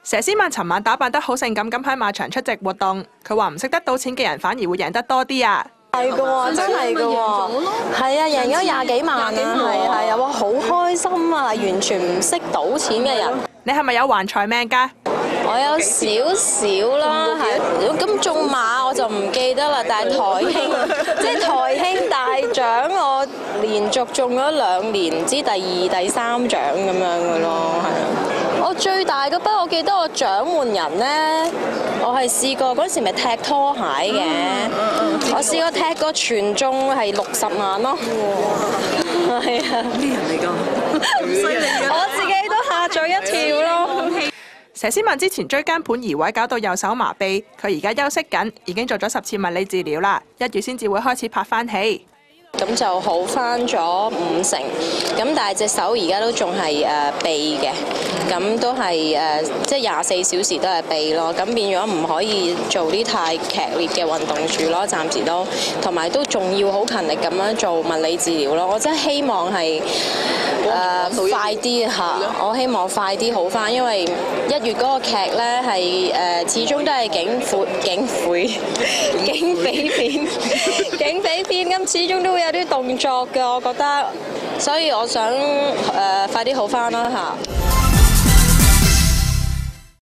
佘詩曼尋晚打扮得好性感咁喺馬場出席活動，佢話唔識得賭錢嘅人反而會贏得多啲啊！ 係㗎喎，真係㗎喎，係啊，贏咗20幾萬啊，係啊，哇，好開心啊！完全唔識賭錢嘅人， 你係咪有橫財命㗎？ 我有少少啦，係咁中馬我就唔記得啦，但係台慶即係台慶大獎，我連續中咗2年，唔知第2、第3獎咁樣嘅咯，係啊。我最大嗰筆，我記得我獎門人呢，我係試過嗰時咪踢拖鞋嘅，我試過踢過全中係60萬咯。哇！係啊，咩人嚟㗎？咁犀利嘅！我自己都嚇咗一跳咯。 佘詩曼之前椎間盤移位搞到右手麻痹，佢而家休息緊，已經做咗10次物理治療啦，1月先至會開始拍翻戲。 咁就好翻咗50%，咁但係隻手而家都仲係痹嘅，咁都係即係24小時都係痹咯，咁變咗唔可以做啲太劇烈嘅運動住咯，暫時都，同埋都仲要好勤力咁樣做物理治療咯，我真係希望係快啲嚇，我希望快啲好翻，因為1月嗰個劇咧係始終都係警匪片，咁始終都會有啲動作嘅，我覺得，所以我想快啲好翻啦嚇。